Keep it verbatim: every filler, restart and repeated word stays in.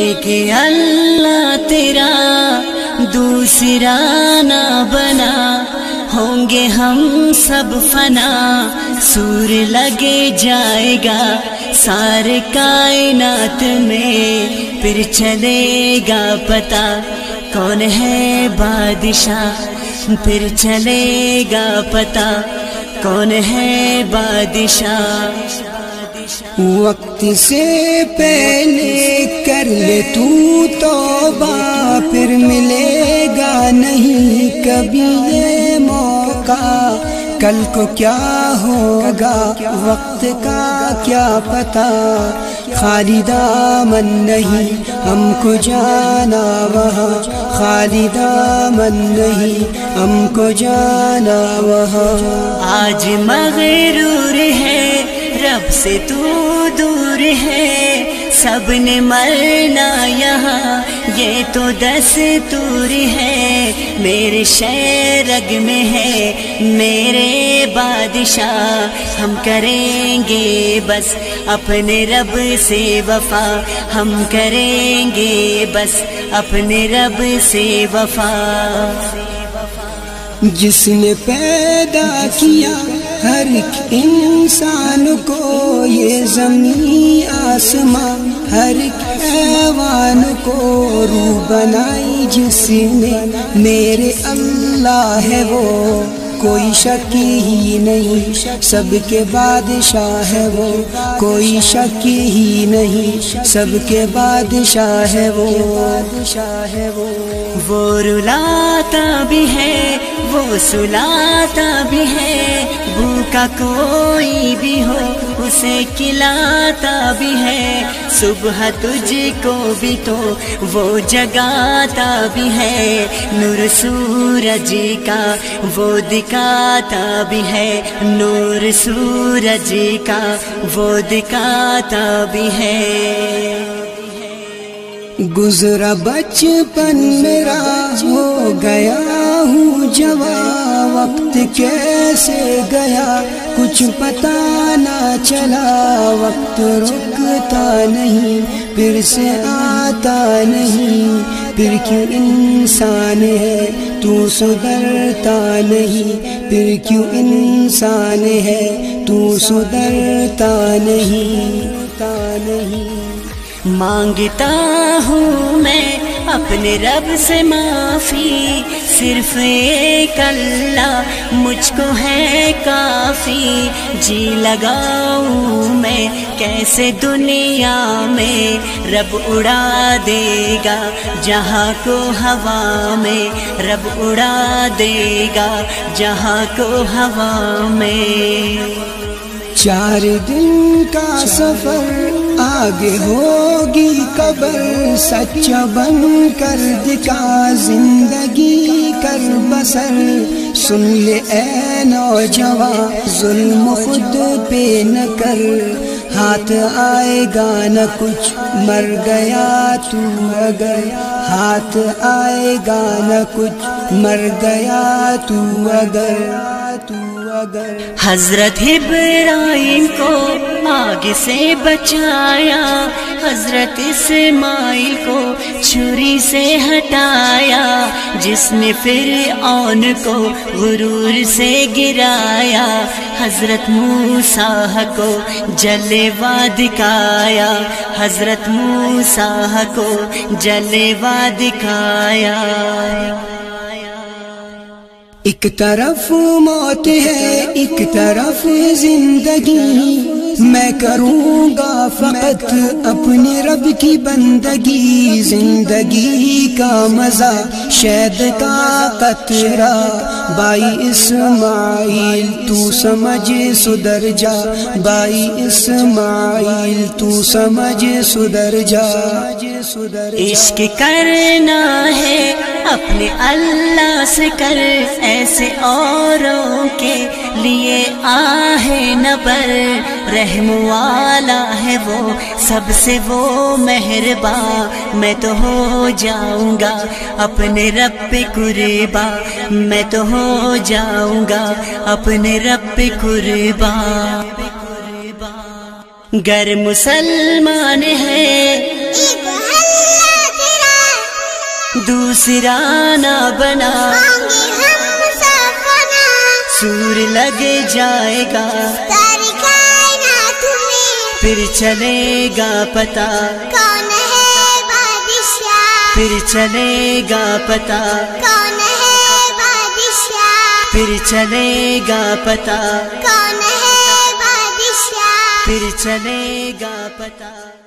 ایک اللہ تیرا دوسرا نہ بنا، ہوں گے ہم سب فنا، سور لگے جائے گا سارے کائنات میں، پھر چلے گا پتہ کون ہے بادشاہ، پھر چلے گا پتہ کون ہے بادشاہ۔ وقت سے پہلے کر لے تو توبہ، پھر ملے گا نہیں کبھی یہ موقع، کل کو کیا ہوگا وقت کا کیا پتہ، خالی دامن نہیں ہم کو جانا وہاں، خالی دامن نہیں ہم کو جانا وہاں۔ آج مغرور ہے رب سے تو دور ہے، سب نے مرنا یہاں یہ تو دستور ہے، میرے شہ رگ میں ہے میرے بادشاہ، ہم کریں گے بس اپنے رب سے وفا، ہم کریں گے بس اپنے رب سے وفا۔ جس نے پیدا کیا ہر ایک انسان کو، یہ زمین آسمان ہر ایک حیوان کو، روح بنائی جس نے میرے اللہ ہے وہ، کوئی شک ہی نہیں سب کے بادشاہ ہے وہ، کوئی شک ہی نہیں سب کے بادشاہ ہے وہ، بادشاہ ہے وہ۔ وہ رلاتا بھی ہے وہ سلاتا بھی ہے، بھوکا کوئی بھی ہو اسے کھلاتا بھی ہے، صبح تجھ کو بھی تو وہ جگاتا بھی ہے، نور سورج کا وہ دکھاتا بھی ہے، نور سورج کا وہ دکھاتا بھی ہے۔ گزرا بچپن میرا ہو گیا ہوں جوان، وقت کیسے گیا کچھ پتہ نہ چلا، وقت رکتا نہیں پھر سے آتا نہیں، پھر کیوں انسان ہے تو سدھرتا نہیں، پھر کیوں انسان ہے تو سدھرتا نہیں، تا نہیں۔ مانگتا ہوں میں اپنے رب سے معافی، صرف ایک اللہ مجھ کو ہے کافی، جی لگاؤں میں کیسے دنیا میں، رب اڑا دے گا جہاں کو ہوا میں، رب اڑا دے گا جہاں کو ہوا میں۔ چار دن کا سفر آگے ہوگی قبر، سچا بن کر دکھا زندگی کر بسر، سن لے اے نوجوان ظلم خود پہ نہ کر، ہاتھ آئے گا نہ کچھ مر گیا تو اگر، ہاتھ آئے گا نہ کچھ مر گیا تو اگر، تو اگر۔ حضرت ابراہیم کو آگ سے بچایا، حضرت اسماعیل کو چھری سے ہٹایا، جس نے فرعون کو غرور سے گرایا، حضرت موسیٰ کو جلوہ دکھایا، حضرت موسیٰ کو جلوہ دکھایا۔ ایک طرف موت ہے ایک طرف زندگی، میں کروں گا فقط اپنے رب کی بندگی، زندگی کا مزہ شہد کا قطرہ، بائی اسماعیل تو سمجھ سدھر جا، بائی اسماعیل تو سمجھ سدھر جا۔ عشق کرنا ہے اپنے اللہ سے کر، ایسے اوروں کے لیے آہ نہ بر، رحم والا ہے وہ سب سے وہ مہربان، میں تو ہو جاؤں گا اپنے رب پہ قربان، میں تو ہو جاؤں گا اپنے رب پہ قربان۔ گر مسلمان ہے دوسرا نہ بنا ہوں گے ہم مسافنا سور لگ جائے گا ساری کائنات میں پھر چلے گا پتا کون ہے بادشاہ پھر چلے گا پتا کون ہے بادشاہ پھر چلے گا پتا کون ہے بادشاہ پھر چلے گا پتا